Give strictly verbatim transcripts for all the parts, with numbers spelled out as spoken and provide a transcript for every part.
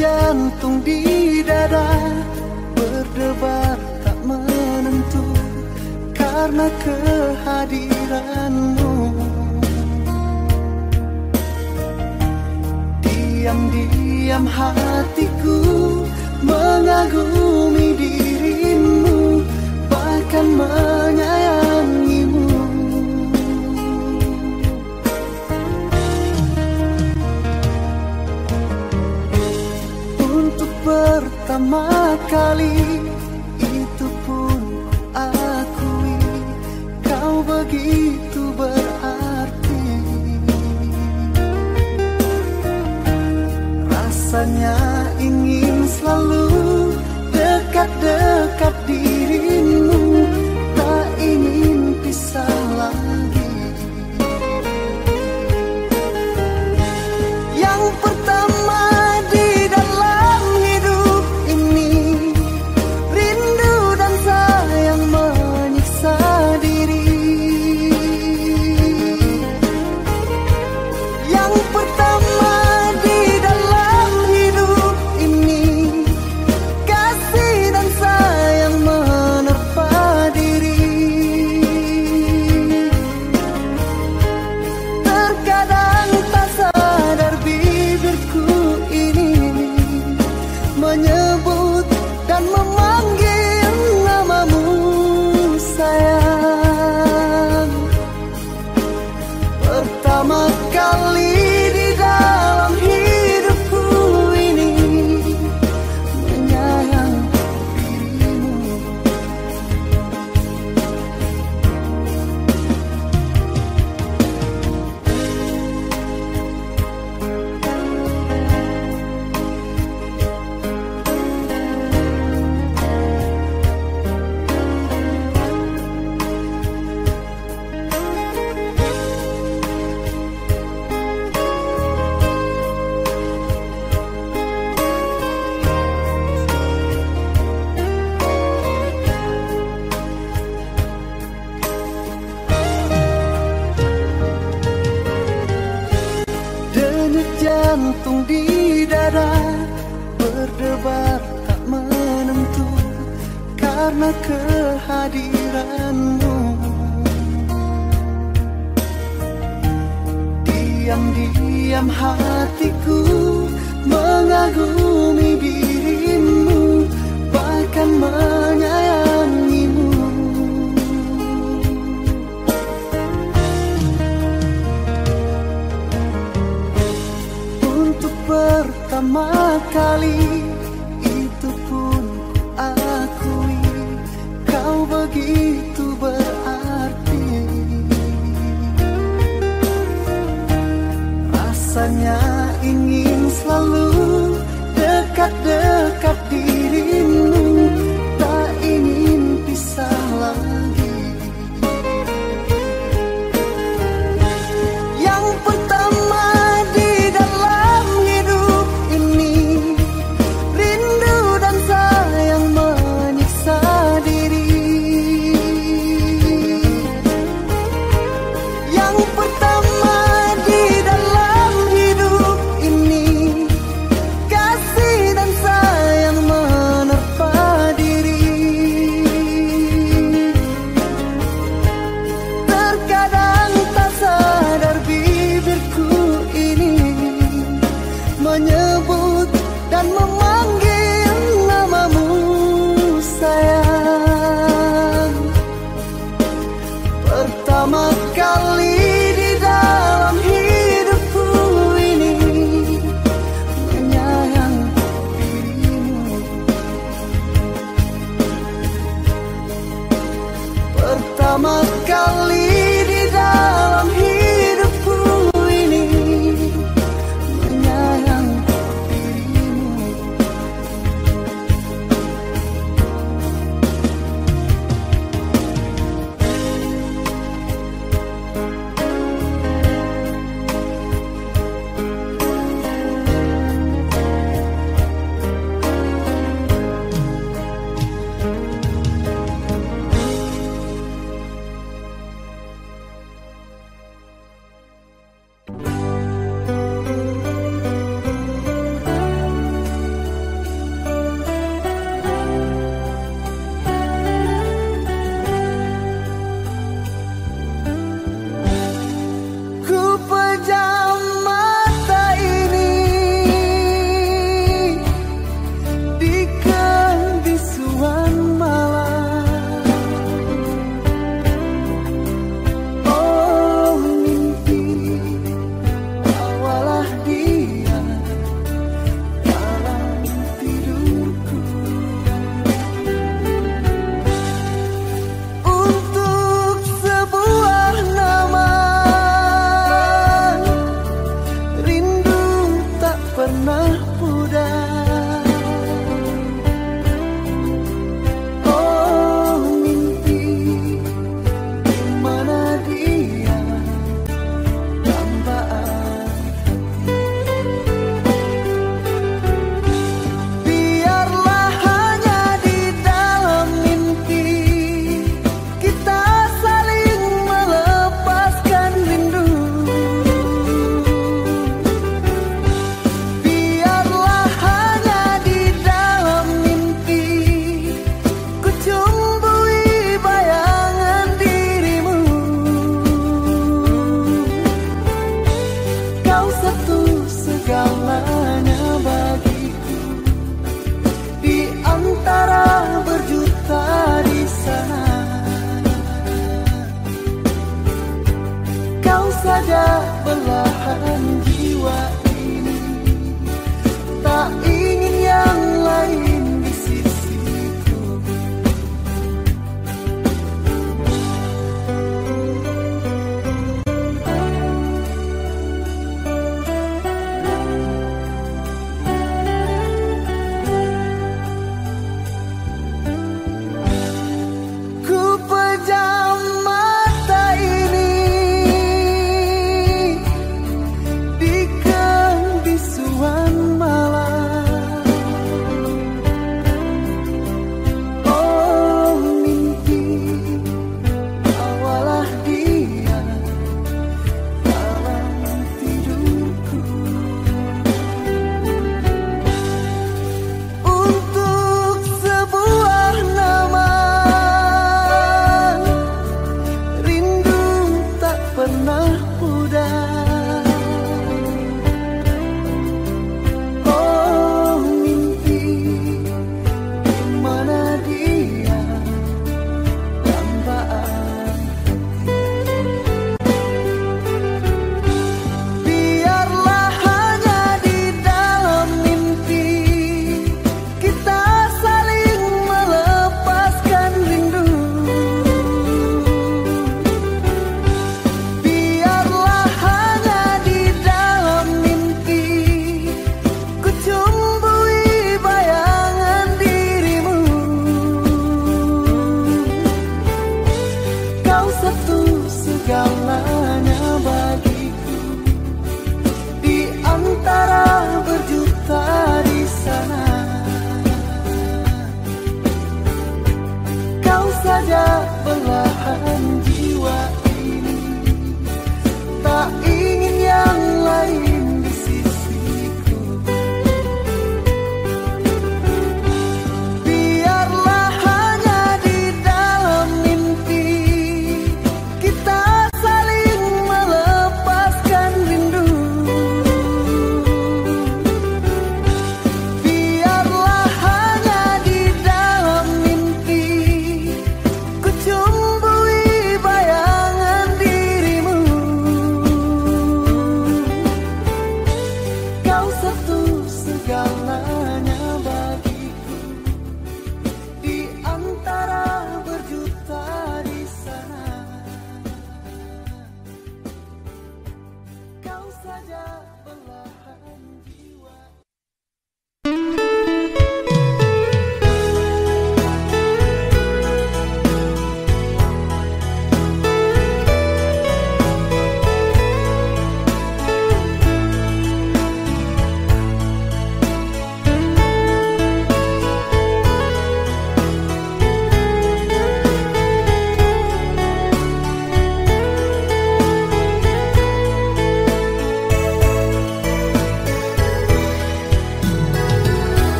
jantung di dada berdebar tak menentu karena kehadiranmu. Diam-diam hatiku mengagumi dirimu, bahkan menyayangimu. Untuk pertama kali itu pun ku akui, kau begitu berarti. Rasanya ingin selalu dekat-dekat dirimu, tak ingin pisah lagi. Yang pertama di dalam hidup ini, rindu dan sayang menyiksa diri. Yang pertama di dalam hidup ini, kasih dan sayang menerpa diri. Terkadang tak sadar bibirku ini menyebut dan memanggil namamu sayang. Pertama kali di dalam hidupku ini menyayang dirimu. Denyut jantung di dada berdebar tak menentu karena kehadiranmu. Diam-diam hatiku mengagumi dirimu, bahkan menyayangimu. Untuk pertama kali itu pun ku akui, kau begitu berarti. Rasanya ingin selalu dekat-dekat dirimu, tak ingin pisah lagi. Yang pertama di dalam hidup ini, rindu dan sayang menyiksa diri. Yang pertama di dalam hidup ini, kasih dan sayang menerpa diri. Terkadang tak sadar bibirku ini menyebut dan memanggil namamu sayang. Pertama kali di dalam hidupku ini menyayang dirimu. Pertama kali di dalam hidupku ini menyayang dirimu. pernah pudar. Oh mimpi, mana dia dambaan hati. Biarlah hanya di dalam mimpi kita saling melepaskan rindu. Biarlah hanya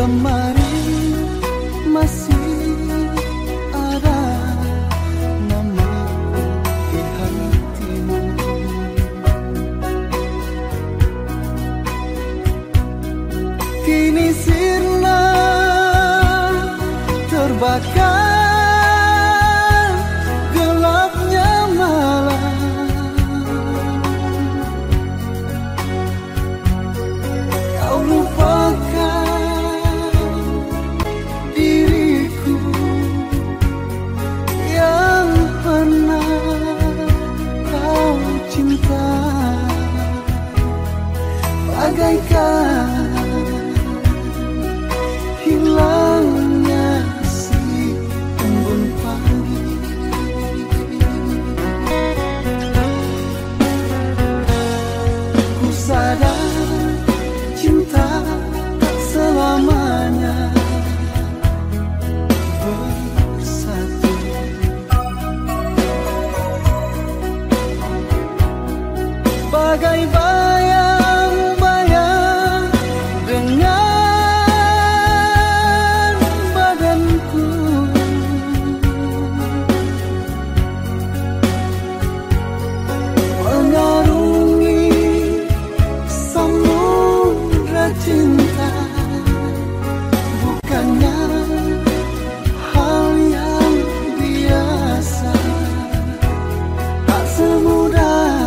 lemari masih ada namaku di hatimu. Kini sirna terbakar gelapnya malam. Kau lupakan diriku yang pernah kau cinta, bagaikan hilangnya si embun pagi. Ku sadar cinta tak selamanya bersatu. Bagai bayang-bayang dengan badanku, mengarungi samudra cinta, bukannya hal yang biasa. Tak semudah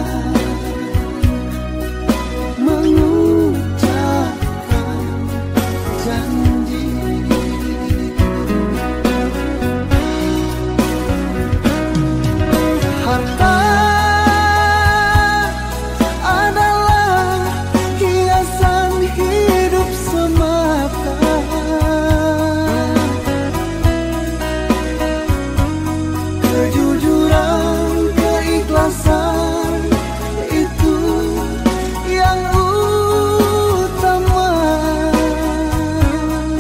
mengucapkan janji. Harta adalah hiasan hidup semata. Kejujuran, keikhlasan itu yang utama.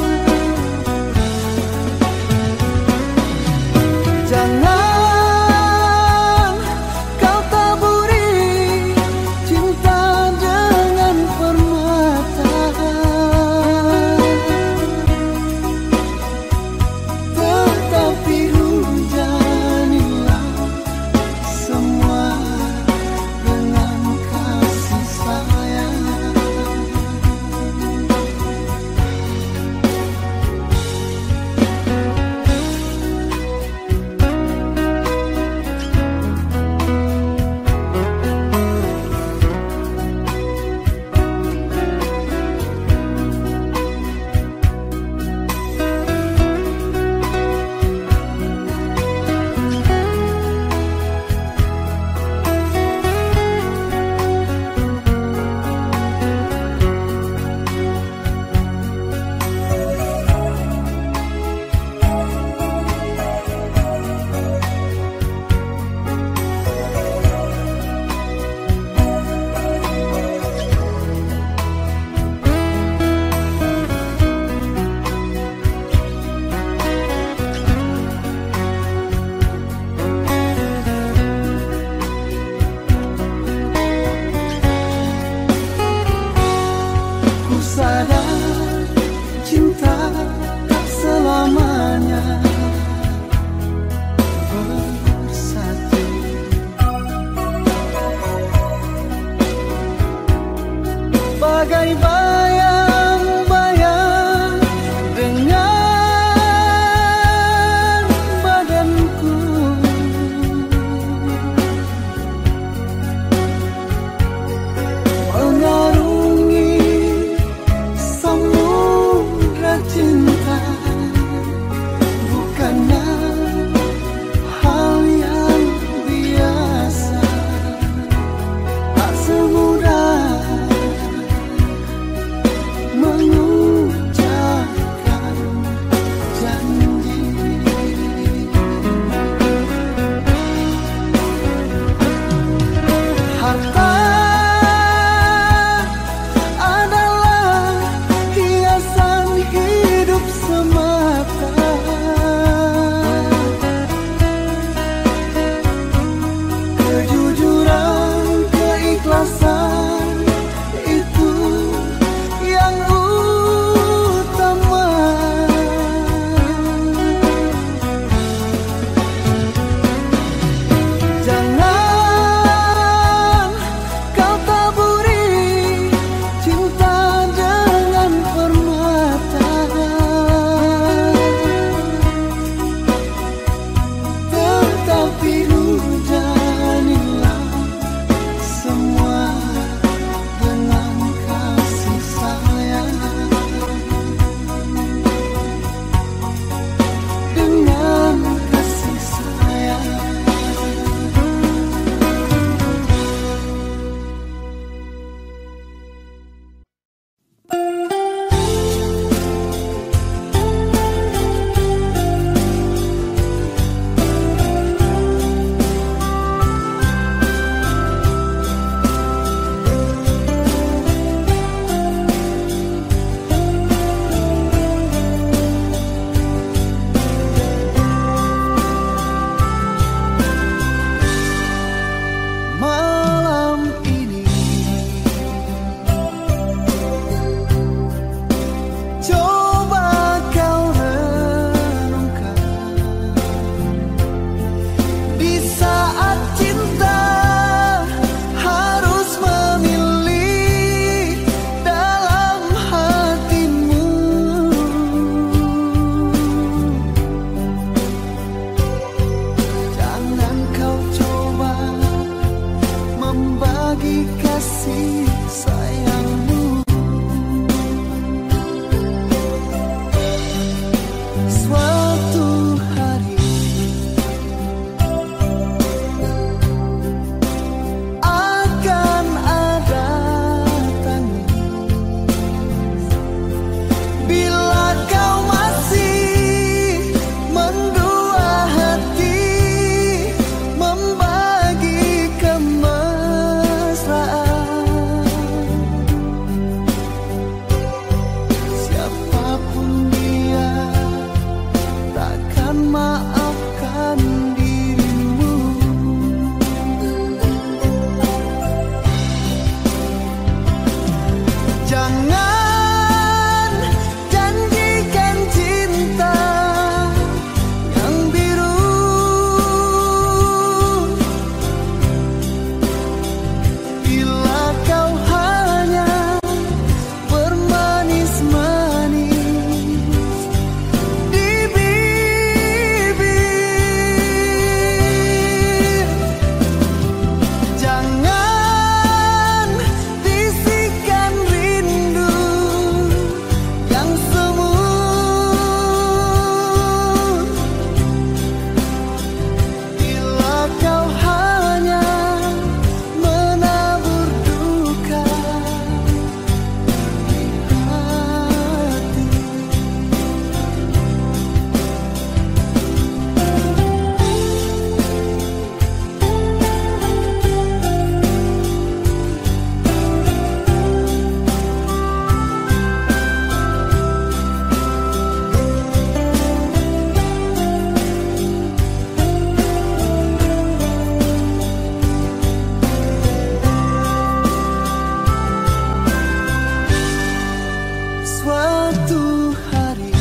suatu hari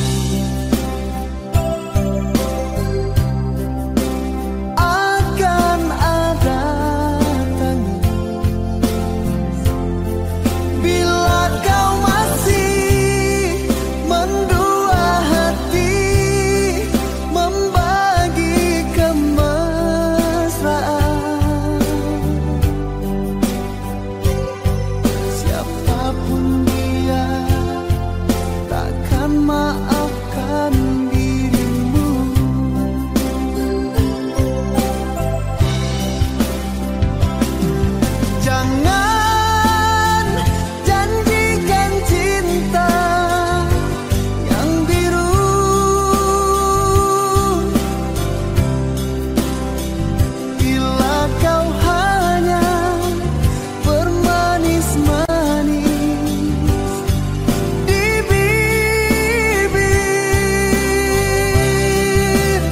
akan ada tangis bila kau masih mendua hati membagi kemesraan. Siapapun dia takkan maafkan dirimu. Jangan janjikan cinta yang biru bila kau hanya bermanis-manis di bibir.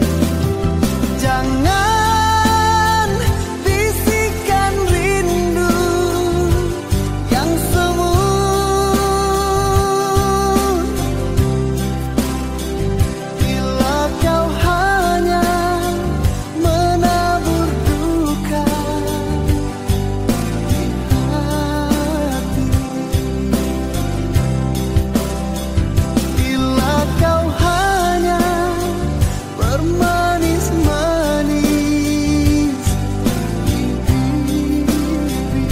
Jangan bisikan rindu yang semu bila kau hanya menabur duka di hati. Bila kau hanya bermanis-manis di bibir.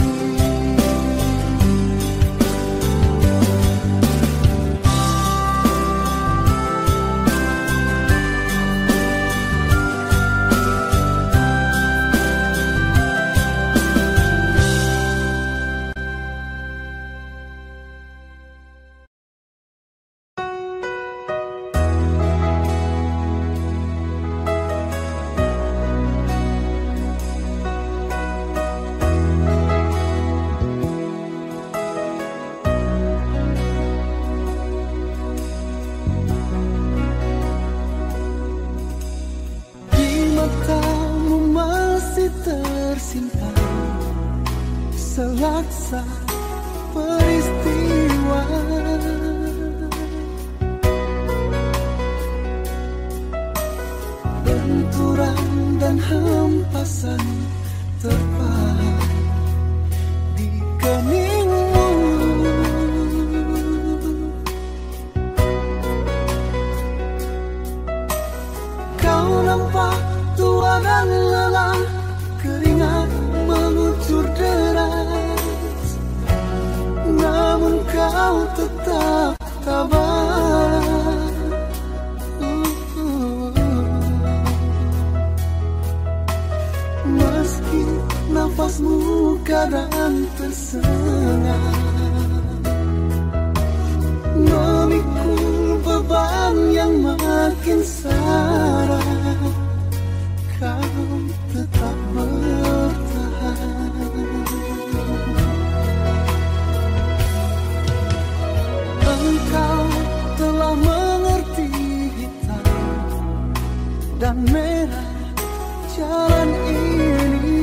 Di matamu masih tersimpan selaksa peristiwa. Benturan dan hempasan terpahat di keningmu. Kau nampak tua dan lelah, keringat mengucur deras, namun kau tetap tabah. Meski nafasmu kadang tersengat, memikul beban yang makin syarat, kau tetap bertahan. Engkau telah mengerti hitam dan merah jalan ini.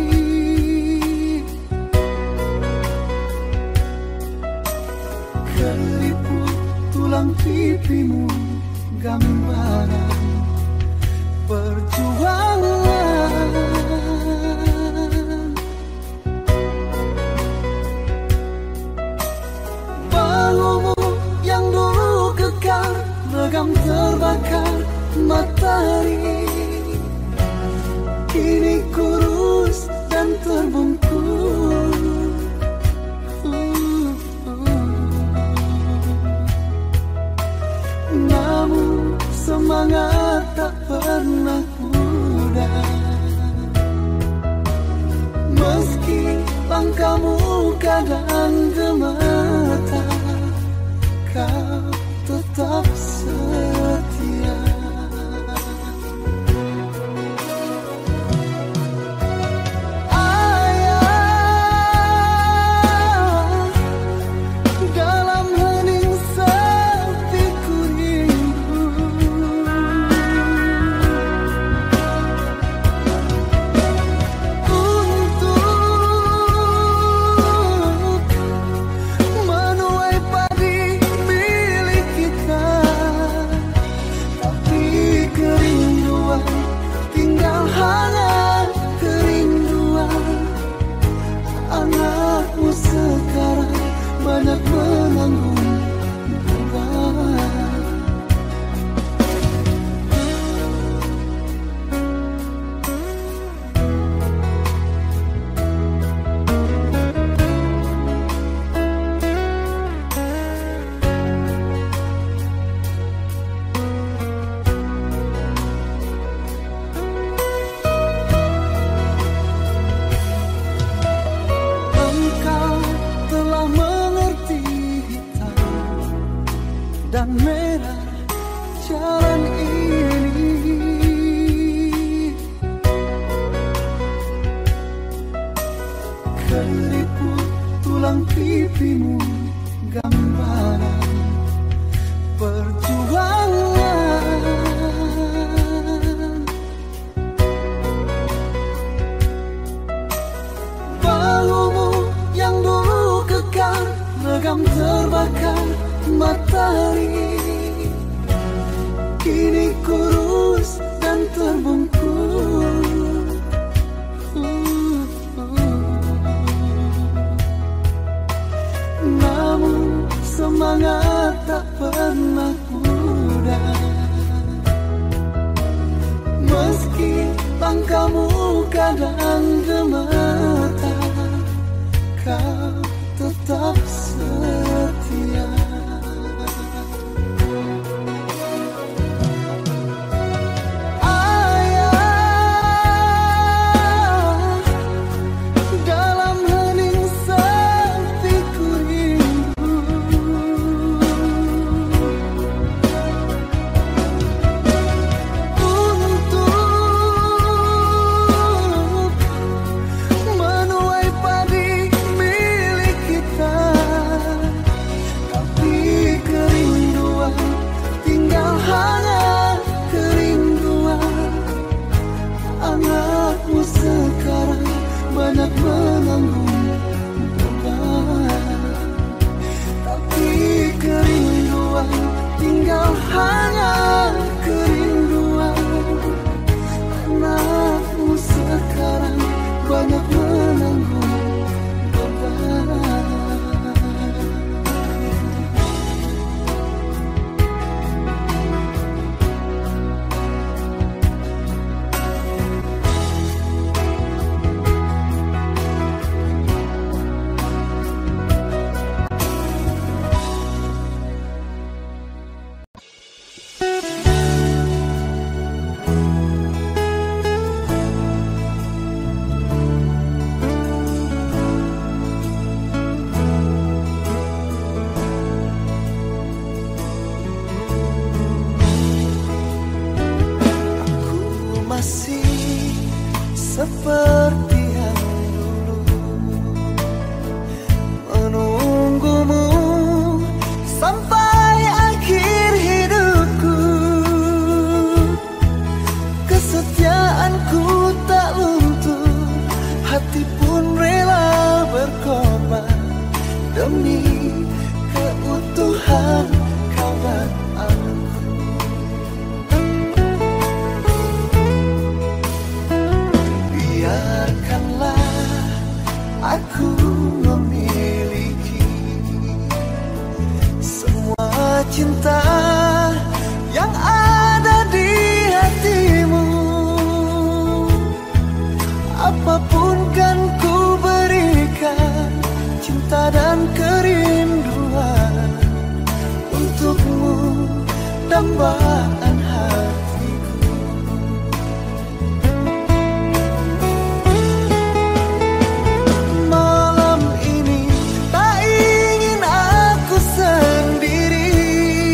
Keriput tulang pipimu gambaran perjuangan. Bahumu yang dulu kekar regam terbakar matahari, kini kurus dan terbungkus. Namun semangat tak pernah pudar. Meski langkahmu kadang gemetar, kau tetap setia. Menuai padi dan merah jalan ini. Keriput tulang pipimu, gambaran perjuangan. Bahumu yang dulu kekar, legam terbakar matahari, kini kurus dan terbungkus. uh, uh. Namun semangat tak pernah pudar, meski langkahmu kadang gemetar, kau tetap setia. Seperti yang dulu menunggumu sampai akhir hidupku. Kesetiaanku tak luntur, hati pun rela berkorban demi keutuhan kawan aku. Biarkanlah aku memiliki semua cinta yang ada di hatimu. Apapun kan ku berikan, cinta dan kerinduan untukmu, dambaan hatiku. Malam ini tak ingin aku sendiri,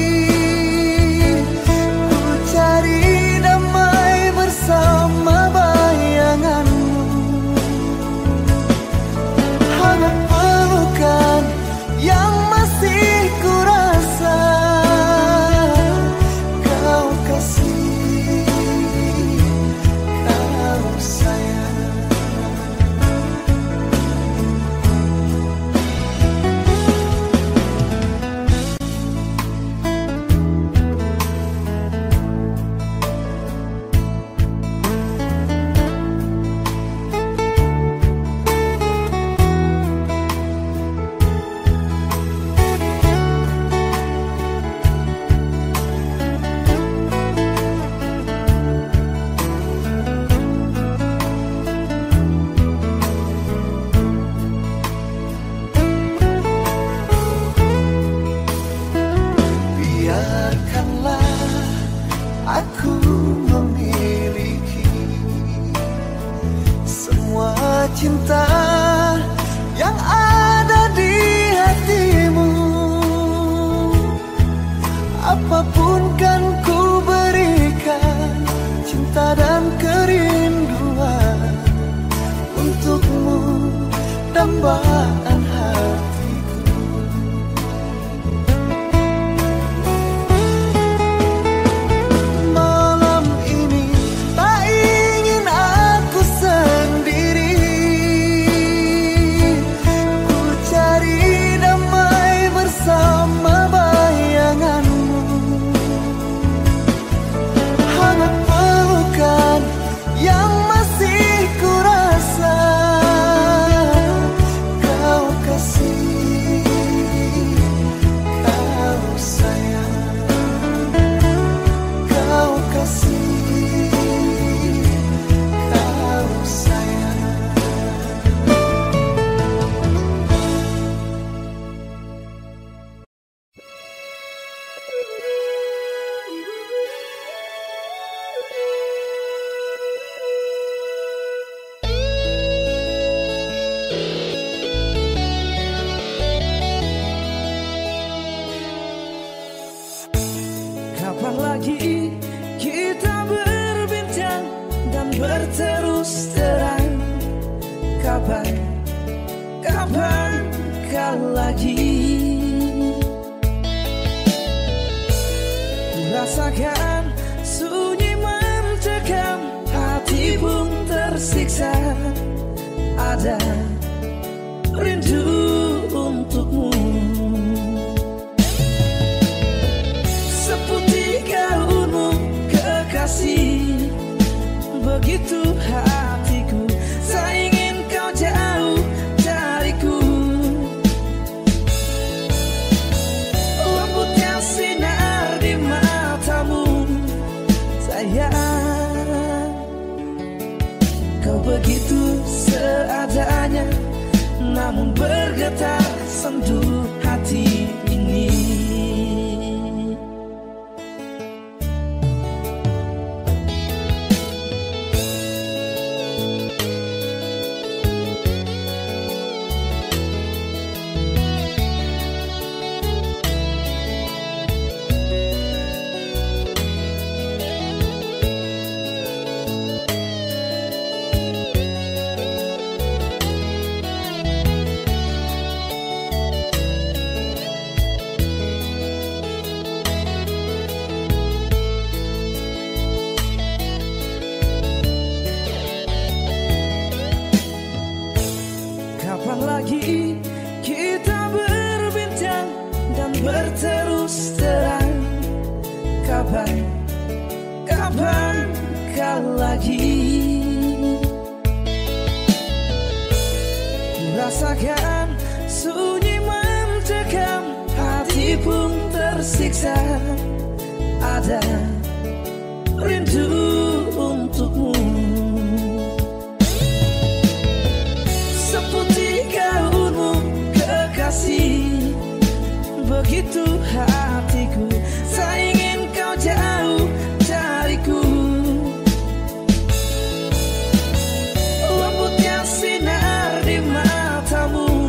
ku cari damai bersama bayanganmu. Hangat pelukan yang masih ku rasa, kau kasih, kau sayang. Biarkanlah aku memiliki semua cinta yang ada di hatimu. apapun kan ku berikan, cinta dan kerinduan untukmu, dambaan hatiku. Malam ini tak ingin aku sendiri, ku cari damai bersama bayanganmu. Hangat pelukan yang masih ku rasa, kau kasih, kau sayang, kau kasih, kau sayang. Kapan lagi kita berbincang dan berterus terang? Kapan, kapan kau lagi? Rasakan sunyi mencekam, hati pun tersiksa. Ada rindu untukmu, seputih gaunmu kekasih. Begitu hatiku, saya ingin kau jauh dariku. Lembutnya sinar di matamu, sayang. Kau begitu seadanya, namun bergetar sendu hati ini. Kapan lagi kita berbincang dan berterus terang? Kapan, kapan kau lagi? Rasakan sunyi mencekam, hati pun tersiksa. Ada rindu untukmu, seputih gaunmu kekasih. Begitu hatiku, saya ingin kau jauh dariku. Lembutnya sinar di matamu,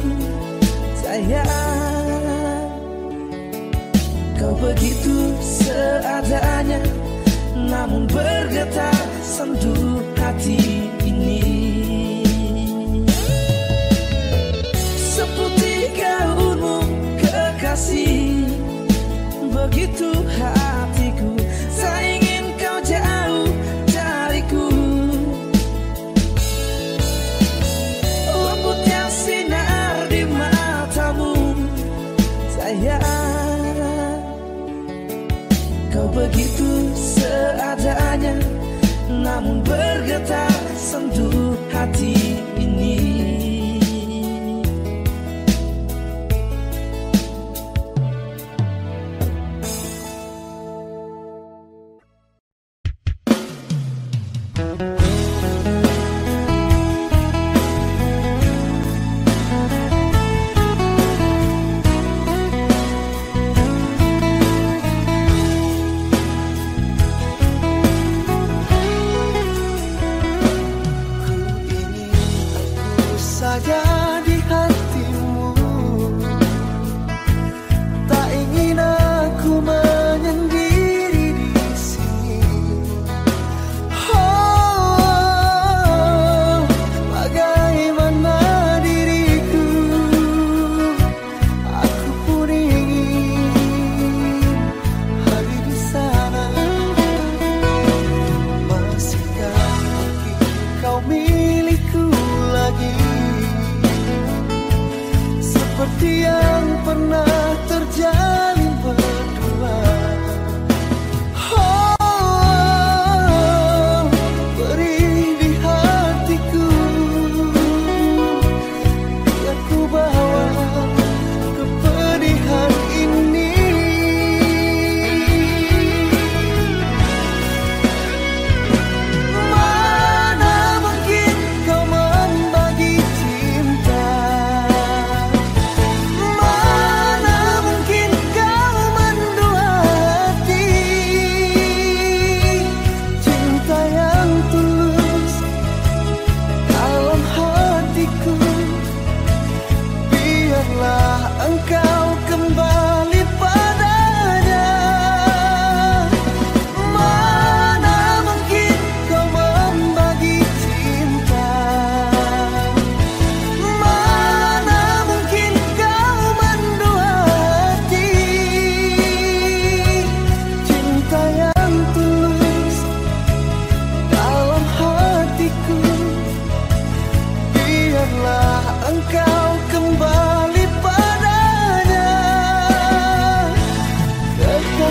sayang. Kau begitu seadanya, namun bergetar sendu hati ini. Seputih gaunmu kekasih. Begitu hatiku, saya ingin kau jauh dariku. Lembutnya sinar di matamu, sayang. Kau begitu seadanya, namun bergetar sendu hati ini.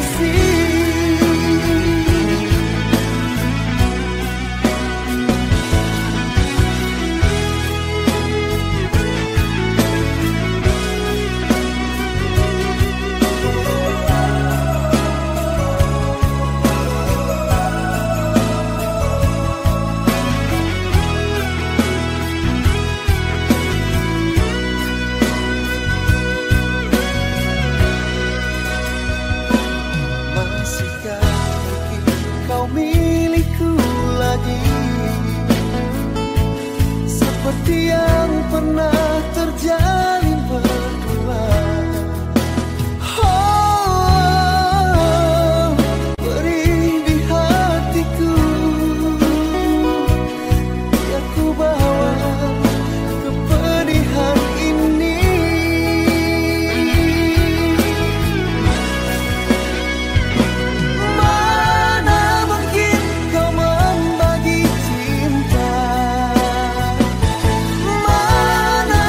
seperti yang pernah terjalin berdua. Oh, beri di hatiku, biar ku bawa kepedihan ini. Mana mungkin kau membagi cinta, mana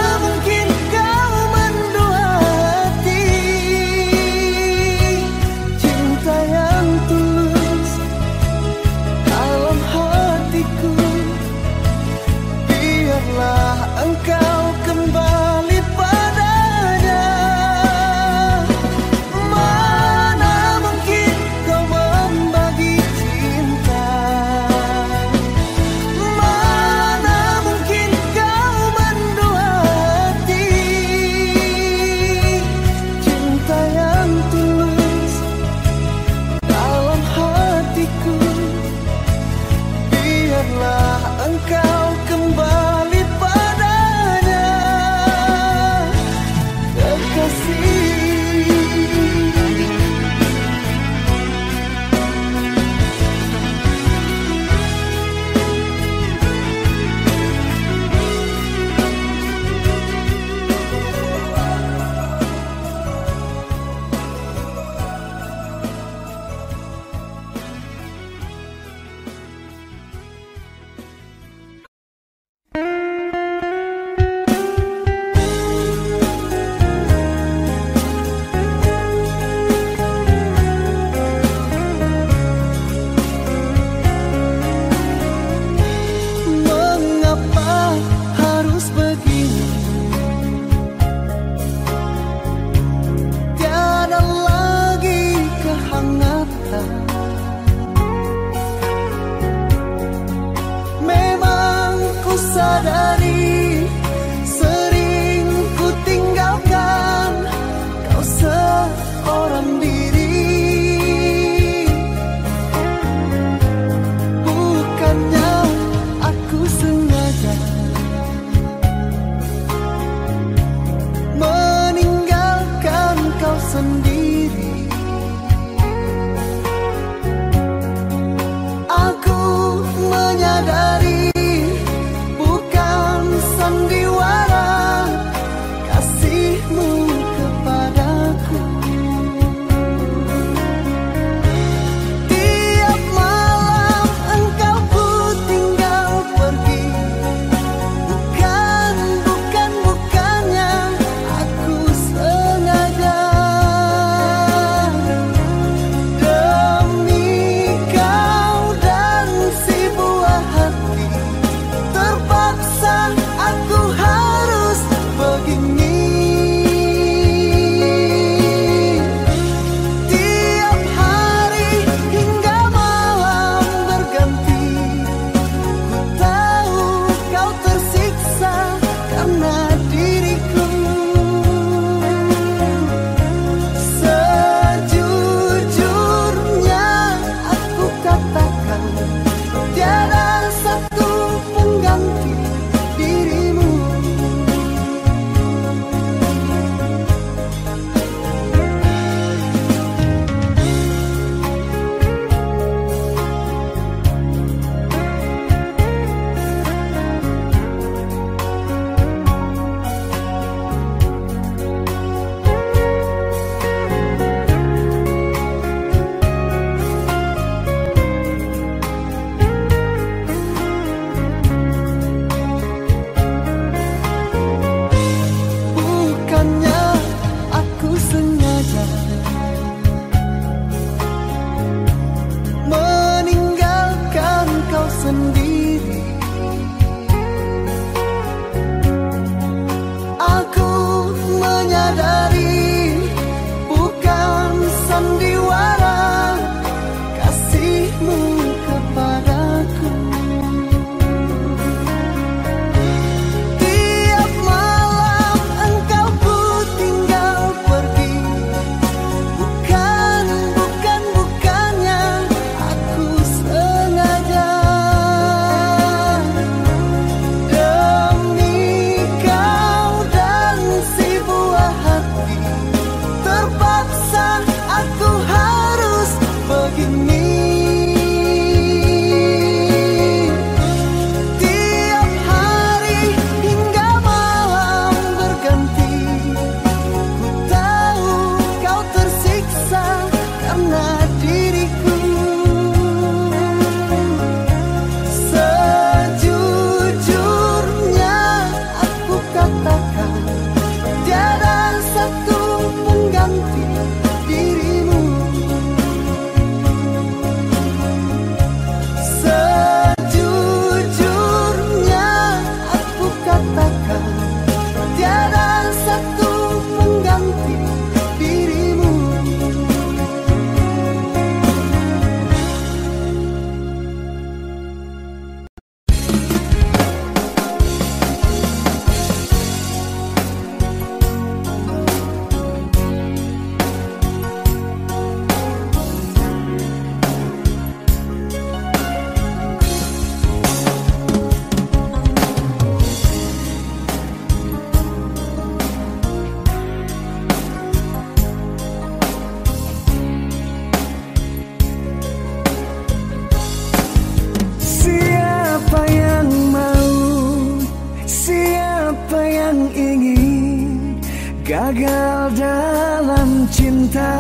cinta.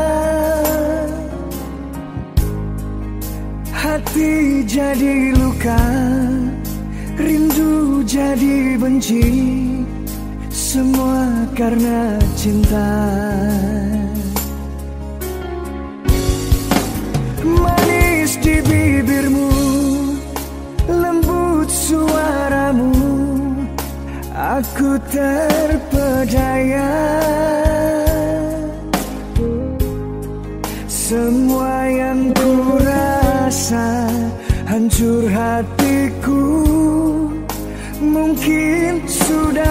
Hati jadi luka, rindu jadi benci, semua karena cinta. Manis di bibirmu, lembut suaramu, aku terpedaya. Semua yang ku rasa, hancur hatiku, mungkin sudah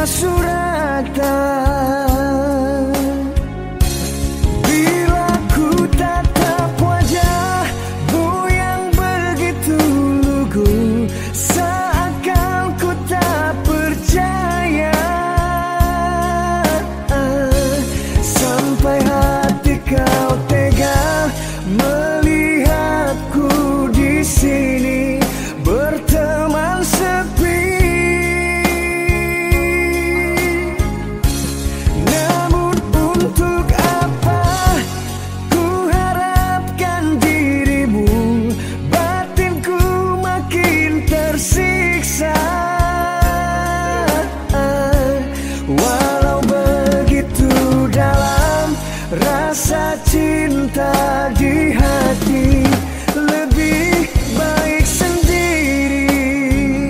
suratan. Bila ku tatap wajahmu yang begitu lugu, seakan ku tak percaya. Sampai hati kau tega melihatku di sini berteman sepi. Namun untuk apa ku harapkan dirimu, batinku makin tersiksa. Walau begitu dalam rasa cinta di hati, lebih baik sendiri.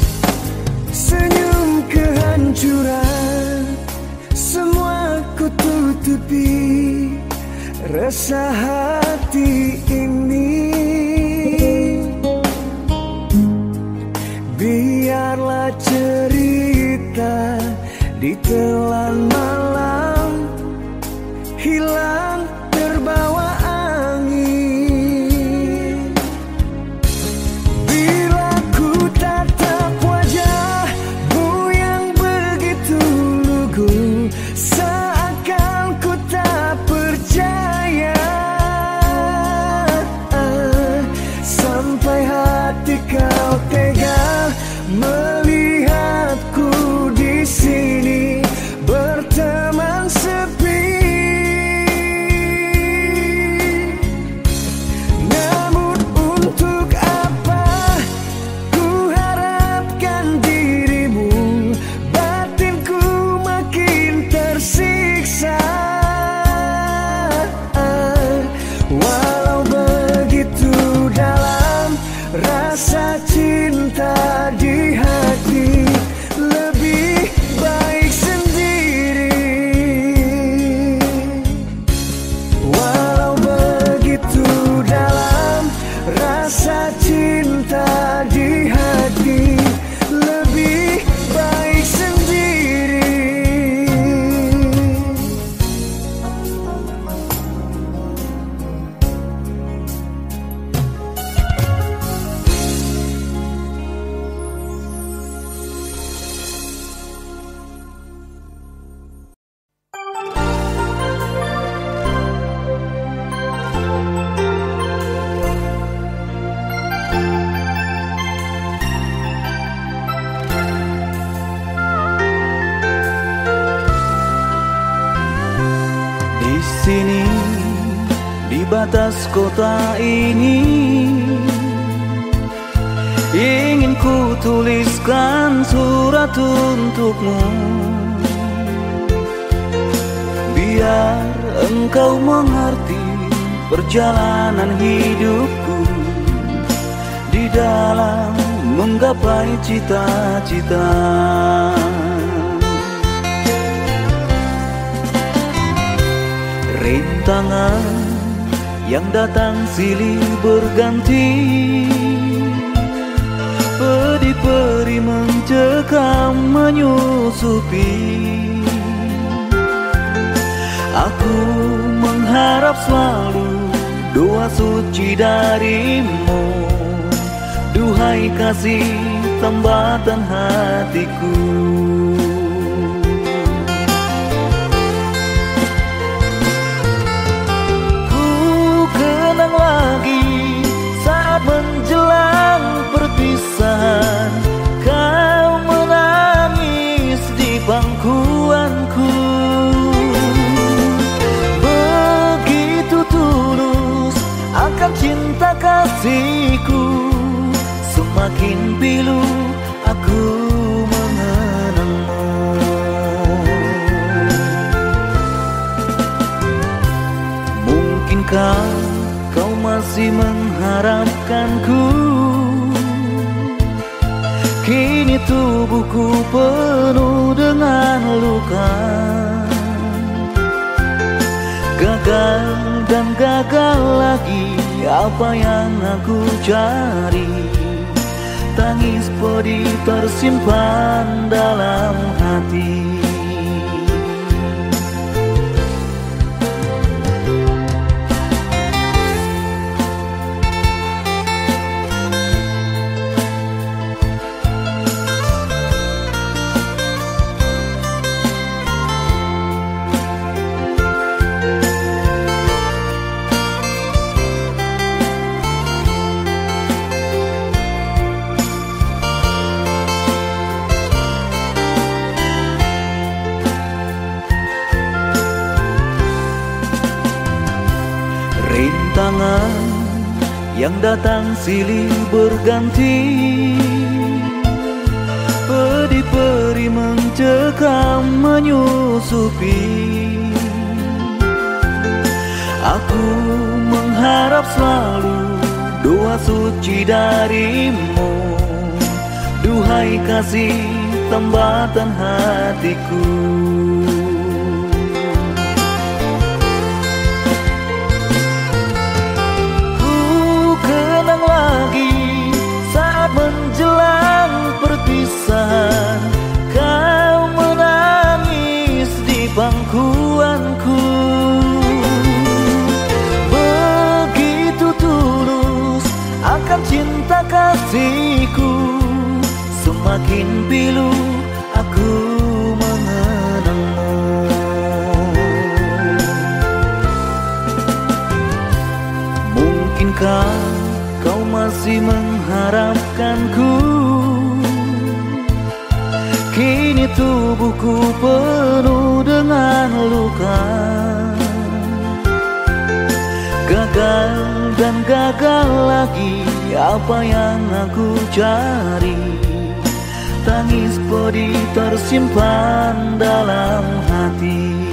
Senyum kehancuran, semua ku tutupi, resah hati ini. Biarlah cerita ditelan malam, hilang terbawa angin. Bila ku tatap wajahmu yang begitu lugu, seakan ku tak percaya. Sampai hati kau tega melihatku di sini berteman sepi. Namun untuk apa ku harapkan dirimu, batinku makin tersiksa. Walau begitu dalam rasa cinta di hati, lebih baik sendiri. Walau begitu dalam rasa cinta di hati, lebih baik sendiri. Di sini, di batas kota ini, ingin ku tuliskan surat untukmu, biar engkau mengerti perjalanan hidupku di dalam menggapai cita-cita. Rintangan yang datang silih berganti, pedih perih mencekam menyusupi. Aku mengharap selalu doa suci darimu, duhai kasih tambatan hatiku. Kenang lagi saat menjelang perpisahan, kau menangis di pangkuanku. akan cinta kasihku. Semakin pilu aku mengenangmu. Mungkinkah kau masih mengharapkanku? Kini tubuhku penuh dengan luka. Gagal dan gagal lagi apa yang aku cari. Tangis pedih tersimpan dalam hati. Rintangan yang datang silih berganti, pedih perih mencekam menyusupi. Aku mengharap selalu doa suci darimu. Duhai kasih tambatan hatiku. Menjelang perpisahan, kau menangis di pangkuanku. Begitu tulus akan cinta kasihku. Semakin pilu aku mengenangmu. Mungkinkah kau masih mengharapkanku? Kini tubuhku penuh dengan luka. Gagal dan gagal lagi apa yang aku cari. Tangis pedih tersimpan dalam hati.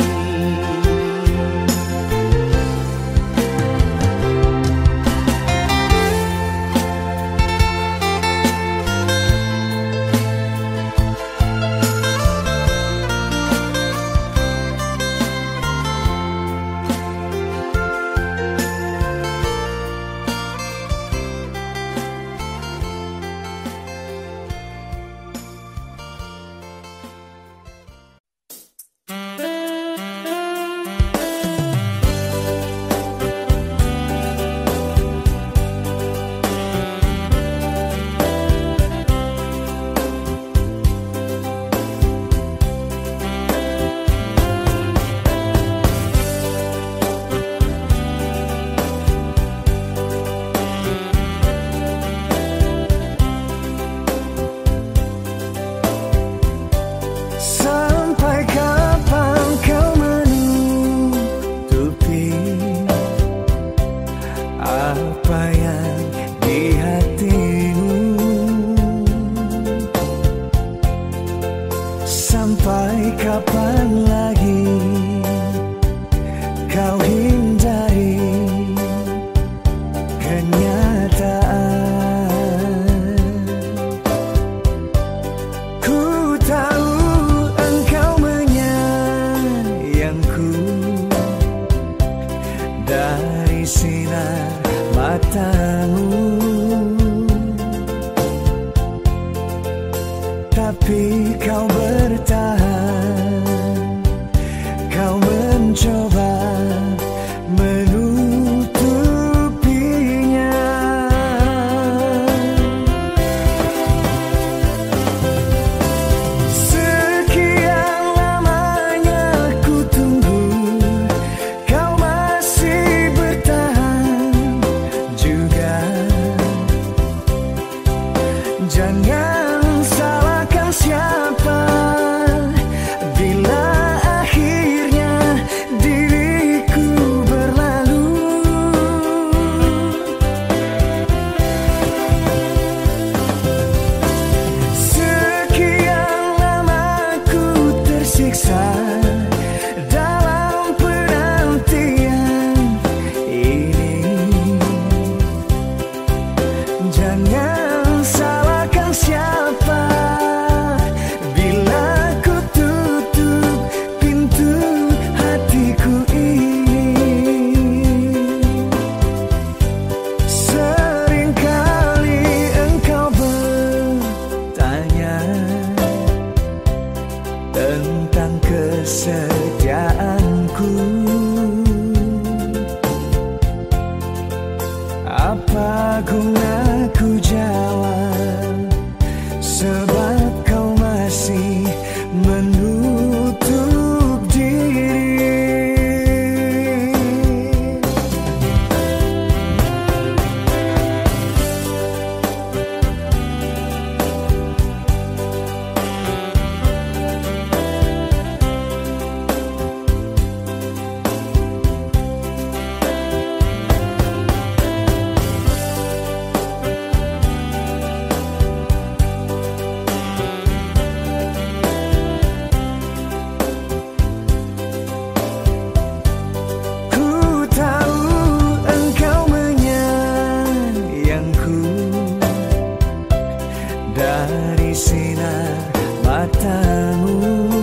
Jangan salahkan siapa Apa guna ku jawab, sebab kau masih menutup diri. Dari sinar matamu,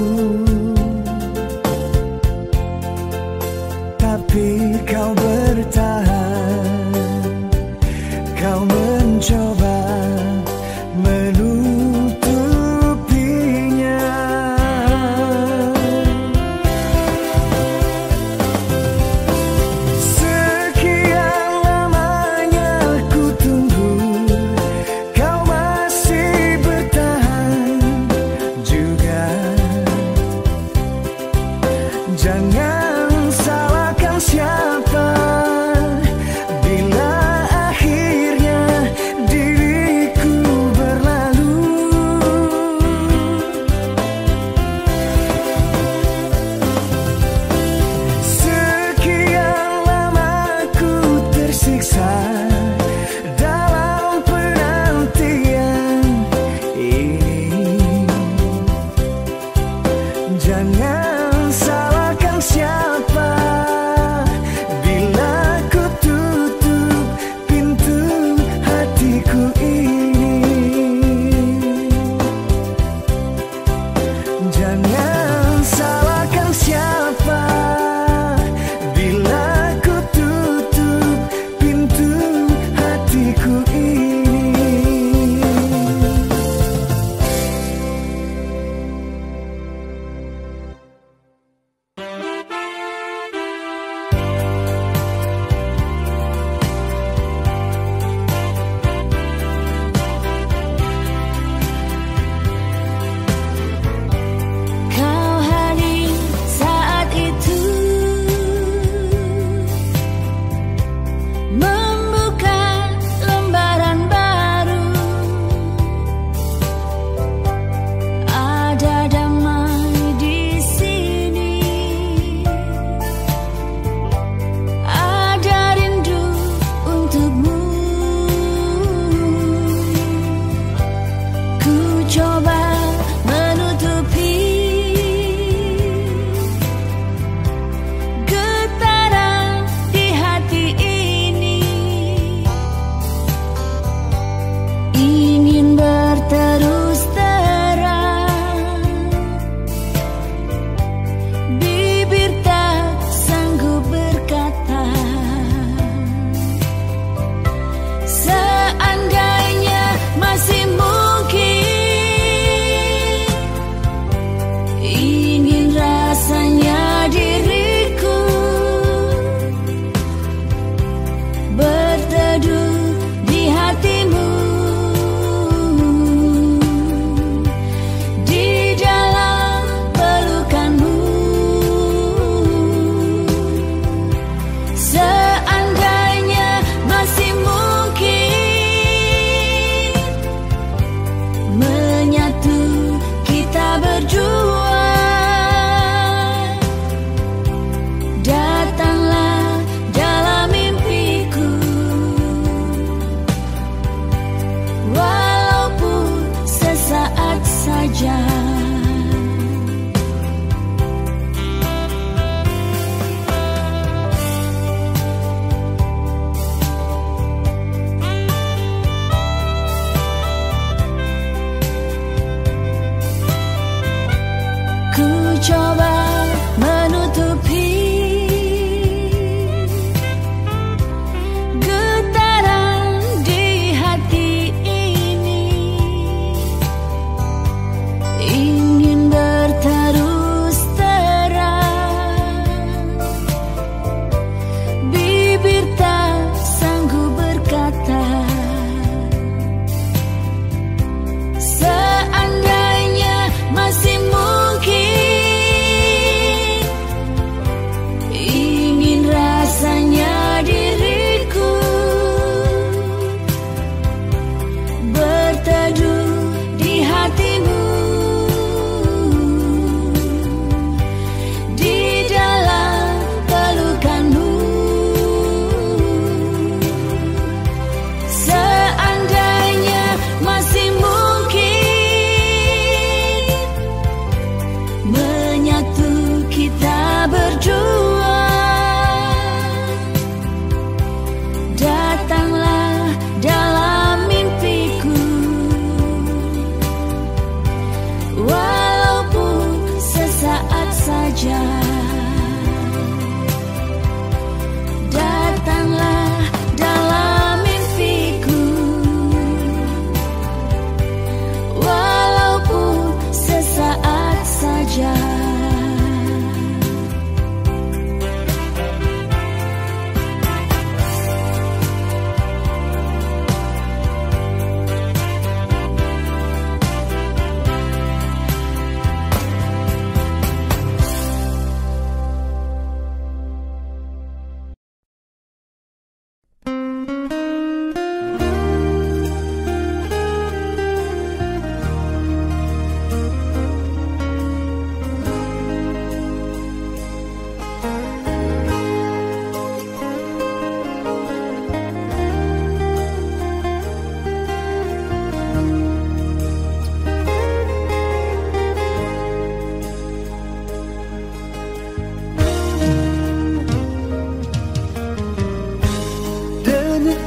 tapi kau bertahan, kau mencoba menutupinya. Sekian lamanya ku tunggu, jangan salahkan siapa bila akhirnya diriku berlalu. Sekian lama ku tersiksa dalam penantian ini. Jangan siapa bila ku tutup pintu hatiku ini. Jangan salahkan siapa bila ku tutup pintu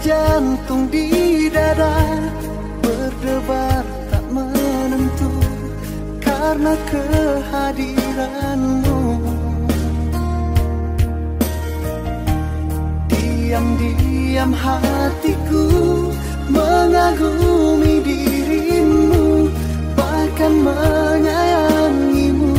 jantung di dada berdebar tak menentu karena kehadiranmu. Diam-diam hatiku mengagumi dirimu, bahkan menyayangimu.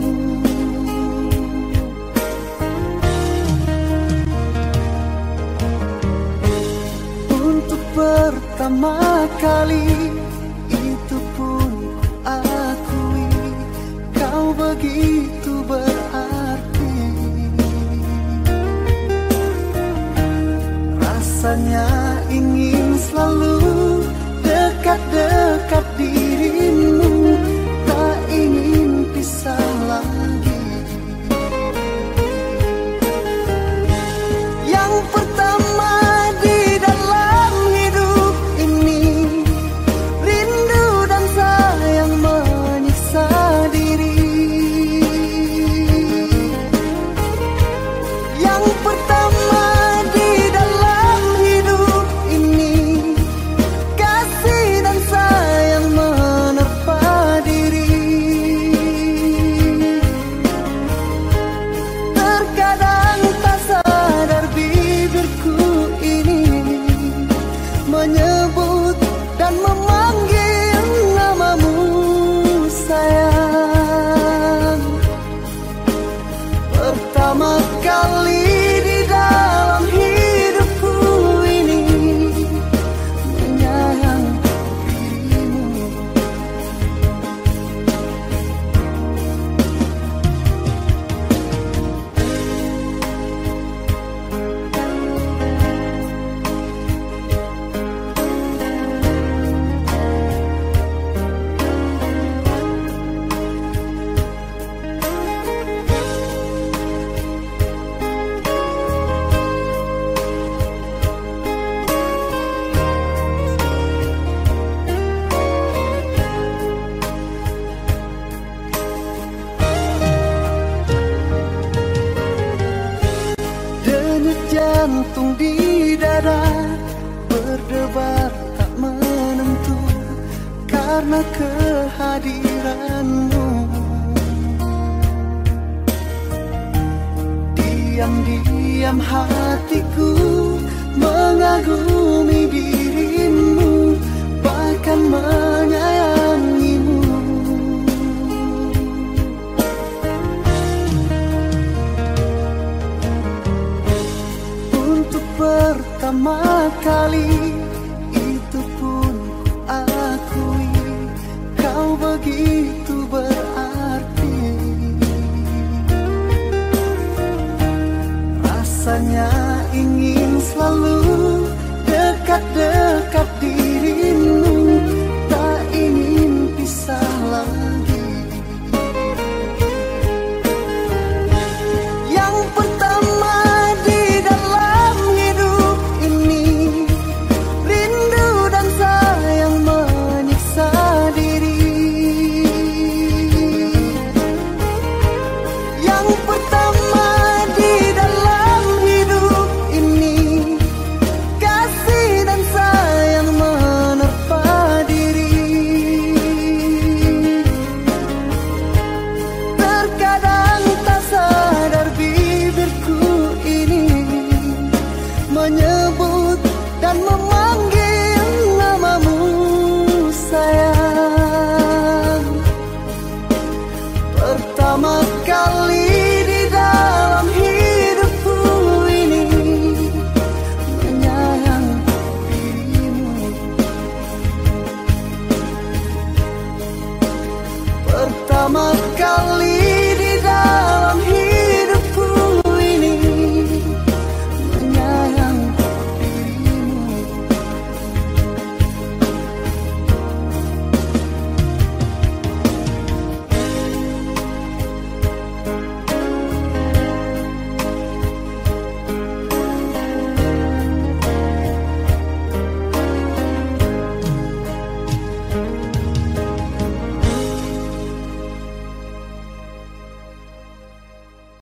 Untuk pertama kali itu pun ku akui, kau begitu berarti. Rasanya ingin selalu dekat-dekat dirimu, tak ingin pisah lagi. Yang pertama di dalam hidup ini, rindu dan sayang menyiksa diri. Yang pertama di dalam hidup ini, kasih dan sayang menerpa diri. Terkadang tak sadar bibirku ini menyebut dan memanggil namamu sayang. Pertama kali di dalam hidupku ini menyayang dirimu. Denyut jantung di dada berdebar tak menentu karena kehadiranmu. Diam-diam hatiku mengagumi dirimu, bahkan menyayangimu. Untuk pertama kali itu pun ku akui, kau begitu